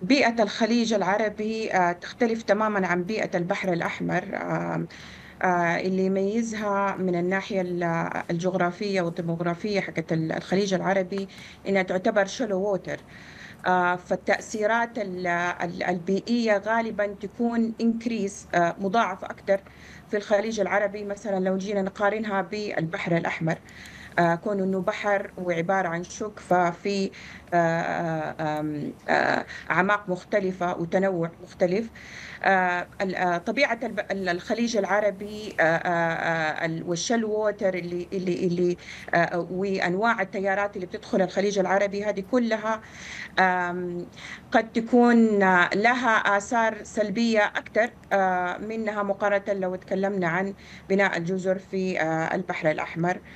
بيئة الخليج العربي تختلف تماما عن بيئة البحر الأحمر. اللي يميزها من الناحية الجغرافية والديموغرافية حقت الخليج العربي إنها تعتبر شلو ووتر. فالتأثيرات البيئية غالبا تكون انكريس مضاعفة أكثر في الخليج العربي، مثلا لو جينا نقارنها بالبحر الأحمر. كون أنه بحر وعبارة عن شك، ففي أعماق مختلفة وتنوع مختلف. طبيعة الخليج العربي، والشل ووتر وأنواع التيارات اللي بتدخل الخليج العربي، هذه كلها قد تكون لها آثار سلبية أكثر منها، مقارنة لو تكلمنا عن بناء الجزر في البحر الأحمر.